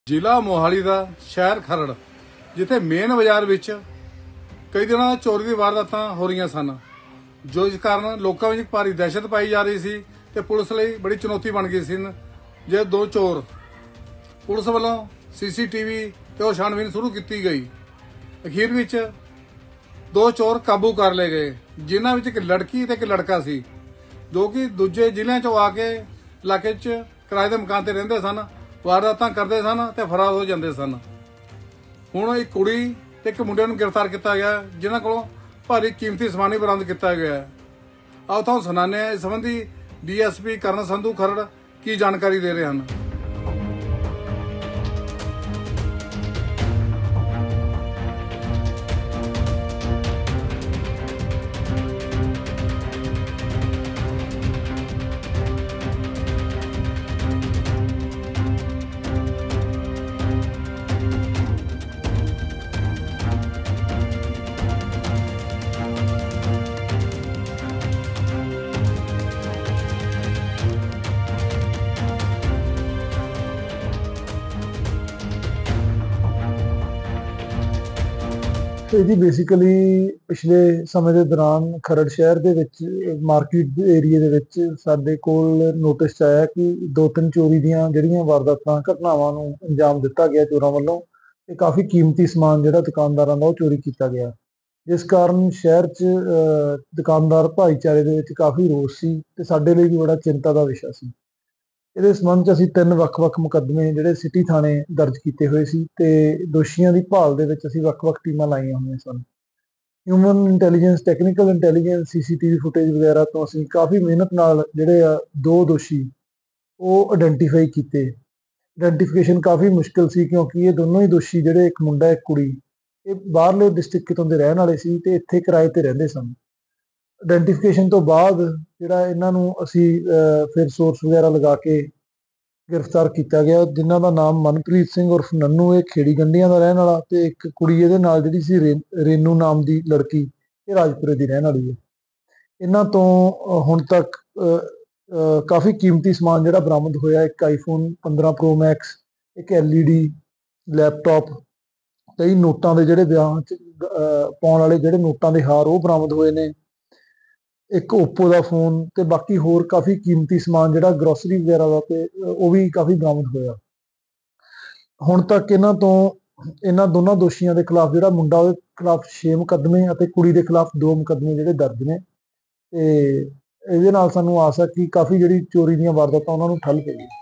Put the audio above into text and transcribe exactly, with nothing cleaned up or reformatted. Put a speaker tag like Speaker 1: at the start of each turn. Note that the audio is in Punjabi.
Speaker 1: ਜ਼ਿਲ੍ਹਾ ਮੋਹਾਲੀ ਦਾ ਸ਼ਹਿਰ ਖਰੜ, ਜਿੱਥੇ ਮੇਨ ਬਾਜ਼ਾਰ ਵਿੱਚ ਕਈ ਦਿਨਾਂ ਚੋਰੀ ਦੀ ਵਾਰਦਾਤਾਂ ਹੋ ਰਹੀਆਂ ਸਨ, ਜੋ ਇਸ ਕਾਰਨ ਲੋਕਾਂ ਵਿੱਚ ਭਾਰੀ ਦਹਿਸ਼ਤ ਪਾਈ ਜਾ ਰਹੀ ਸੀ ਤੇ ਪੁਲਿਸ ਲਈ ਬੜੀ ਚੁਣੌਤੀ ਬਣ ਗਈ ਸੀ। ਜੇ ਦੋ ਚੋਰ ਪੁਲਿਸ ਵੱਲੋਂ ਸੀਸੀਟੀਵੀ ਤੇ ਉਹ ਛਾਣਬੀਨ ਸ਼ੁਰੂ ਕੀਤੀ ਗਈ। ਅਖੀਰ ਵਿੱਚ ਦੋ ਚੋਰ ਕਾਬੂ ਕਰ ਲਏ ਗਏ, ਜਿਨ੍ਹਾਂ ਵਿੱਚ ਇੱਕ ਲੜਕੀ ਤੇ ਇੱਕ ਲੜਕਾ ਸੀ, ਜੋ ਕਿ ਦੂਜੇ ਜ਼ਿਲ੍ਹਿਆਂ ਚੋਂ ਆ ਕੇ ਇਲਾਕੇ 'ਚ ਕਿਰਾਏ ਦੇ ਮਕਾਨ ਤੇ ਰਹਿੰਦੇ ਸਨ, ਵਾਰਦਾਤਾਂ ਕਰਦੇ ਸਨ ਤੇ ਫਰਾਰ ਹੋ ਜਾਂਦੇ ਸਨ। ਹੁਣ ਇੱਕ ਕੁੜੀ ਤੇ ਇੱਕ ਮੁੰਡੇ ਨੂੰ ਗ੍ਰਿਫਤਾਰ ਕੀਤਾ ਗਿਆ, ਜਿਨ੍ਹਾਂ ਕੋਲੋਂ ਭਾਰੀ ਕੀਮਤੀ ਸਮਾਨ ਵੀ ਬਰਾਮਦ ਕੀਤਾ ਗਿਆ ਹੈ। ਆਓ ਤੁਹਾਨੂੰ ਸੁਣਾਉਂਦੇ ਹਾਂ ਇਸ ਸੰਬੰਧੀ ਡੀਐਸਪੀ ਕਰਨ ਸੰਧੂ ਖਰੜ ਕੀ ਜਾਣਕਾਰੀ ਦੇ ਰਹੇ ਹਨ।
Speaker 2: ਇਹ ਜੀ ਬੇਸਿਕਲੀ ਪਿਛਲੇ ਸਮੇਂ ਦੇ ਦੌਰਾਨ ਖਰੜ ਸ਼ਹਿਰ ਦੇ ਵਿੱਚ ਮਾਰਕੀਟ ਏਰੀਏ ਦੇ ਵਿੱਚ ਸਾਡੇ ਕੋਲ ਨੋਟਿਸ 'ਚ ਆਇਆ ਕਿ ਦੋ ਤਿੰਨ ਚੋਰੀ ਦੀਆਂ ਜਿਹੜੀਆਂ ਵਾਰਦਾਤਾਂ ਘਟਨਾਵਾਂ ਨੂੰ ਅੰਜਾਮ ਦਿੱਤਾ ਗਿਆ ਚੋਰਾਂ ਵੱਲੋਂ, ਤੇ ਕਾਫੀ ਕੀਮਤੀ ਸਮਾਨ ਜਿਹੜਾ ਦੁਕਾਨਦਾਰਾਂ ਦਾ ਉਹ ਚੋਰੀ ਕੀਤਾ ਗਿਆ, ਜਿਸ ਕਾਰਨ ਸ਼ਹਿਰ 'ਚ ਦੁਕਾਨਦਾਰ ਭਾਈਚਾਰੇ ਦੇ ਵਿੱਚ ਕਾਫੀ ਰੋਸ ਸੀ ਤੇ ਸਾਡੇ ਲਈ ਵੀ ਬੜਾ ਚਿੰਤਾ ਦਾ ਵਿਸ਼ਾ ਸੀ। ਇਹਦੇ ਸੰਬੰਧ 'ਚ ਅਸੀਂ ਤਿੰਨ ਵੱਖ-ਵੱਖ ਮੁਕੱਦਮੇ ਜਿਹੜੇ ਸਿਟੀ ਥਾਣੇ ਦਰਜ ਕੀਤੇ ਹੋਏ ਸੀ ਤੇ ਦੋਸ਼ੀਆਂ ਦੀ ਭਾਲ ਦੇ ਵਿੱਚ ਅਸੀਂ ਵੱਖ-ਵੱਖ ਟੀਮਾਂ ਲਾਈਆਂ ਹੋਈਆਂ ਸਨ। Human intelligence, technical intelligence, CCTV footage ਵਗੈਰਾ ਤੋਂ ਅਸੀਂ ਕਾਫੀ ਮਿਹਨਤ ਨਾਲ ਜਿਹੜੇ ਆ ਦੋ ਦੋਸ਼ੀ ਉਹ ਆਇਡੈਂਟੀਫਾਈ ਕੀਤੇ। ਆਇਡੈਂਟੀਫਿਕੇਸ਼ਨ ਕਾਫੀ ਮੁਸ਼ਕਿਲ ਸੀ, ਕਿਉਂਕਿ ਇਹ ਦੋਨੋਂ ਹੀ ਦੋਸ਼ੀ ਜਿਹੜੇ ਇੱਕ ਮੁੰਡਾ ਇੱਕ ਕੁੜੀ, ਇਹ ਬਾਹਰਲੇ ਡਿਸਟ੍ਰਿਕਟ ਕਿਤੋਂ ਦੇ ਰਹਿਣ ਵਾਲੇ ਸੀ ਤੇ ਇੱਥੇ ਕਿਰਾਏ ਤੇ ਰਹਿੰਦੇ ਸਨ। ਆਇਡੈਂਟੀਫਿਕੇਸ਼ਨ ਤੋਂ ਬਾਅਦ ਜਿਹੜਾ ਇਹਨਾਂ ਨੂੰ ਅਸੀਂ ਫਿਰ ਸੋਰਸ ਵਗੈਰਾ ਲਗਾ ਕੇ ਗ੍ਰਿਫਤਾਰ ਕੀਤਾ ਗਿਆ, ਜਿਨ੍ਹਾਂ ਦਾ ਨਾਮ ਮਨਪ੍ਰੀਤ ਸਿੰਘ ਉਰਫ ਨੰਨੂ, ਇਹ ਖੇੜੀ ਗੰਢੀਆਂ ਦਾ ਰਹਿਣ ਵਾਲਾ, ਤੇ ਇੱਕ ਕੁੜੀ ਇਹਦੇ ਨਾਲ ਜਿਹੜੀ ਸੀ ਰੇ ਰੇਨੂ ਨਾਮ ਦੀ ਲੜਕੀ, ਇਹ ਰਾਜਪੁਰੇ ਦੀ ਰਹਿਣ ਵਾਲੀ ਹੈ। ਇਹਨਾਂ ਤੋਂ ਹੁਣ ਤੱਕ ਕਾਫੀ ਕੀਮਤੀ ਸਮਾਨ ਜਿਹੜਾ ਬਰਾਮਦ ਹੋਇਆ, ਇੱਕ ਆਈਫੋਨ ਪੰਦਰਾਂ ਪ੍ਰੋ ਮੈਕਸ, ਇੱਕ ਐਲ ਈ ਡੀ ਲੈਪਟਾਪ, ਕਈ ਨੋਟਾਂ ਦੇ ਜਿਹੜੇ ਵਿਆਹ 'ਚ ਪਾਉਣ ਵਾਲੇ ਜਿਹੜੇ ਨੋਟਾਂ ਦੇ ਹਾਰ ਉਹ ਬਰਾਮਦ ਹੋਏ ਨੇ, ਇੱਕ ਓਪੋ ਦਾ ਫੋਨ, ਤੇ ਬਾਕੀ ਹੋਰ ਕਾਫੀ ਕੀਮਤੀ ਸਮਾਨ ਜਿਹੜਾ ਗਰੋਸਰੀ ਵਗੈਰਾ ਦਾ, ਤੇ ਉਹ ਵੀ ਕਾਫੀ ਬਰਾਮਦ ਹੋਇਆ। ਹੁਣ ਤੱਕ ਇਹਨਾਂ ਤੋਂ ਇਹਨਾਂ ਦੋਨਾਂ ਦੋਸ਼ੀਆਂ ਦੇ ਖਿਲਾਫ, ਜਿਹੜਾ ਮੁੰਡਾ ਉਹਦੇ ਖਿਲਾਫ ਛੇ ਮੁਕੱਦਮੇ ਅਤੇ ਕੁੜੀ ਦੇ ਖਿਲਾਫ ਦੋ ਮੁਕੱਦਮੇ ਜਿਹੜੇ ਦਰਜ ਨੇ, ਤੇ ਇਹਦੇ ਨਾਲ ਸਾਨੂੰ ਆਸ ਹੈ ਕਿ ਕਾਫੀ ਜਿਹੜੀ ਚੋਰੀ ਦੀਆਂ ਵਾਰਦਾਤਾਂ ਉਹਨਾਂ ਨੂੰ ਠੱਲ ਪਏਗੀ।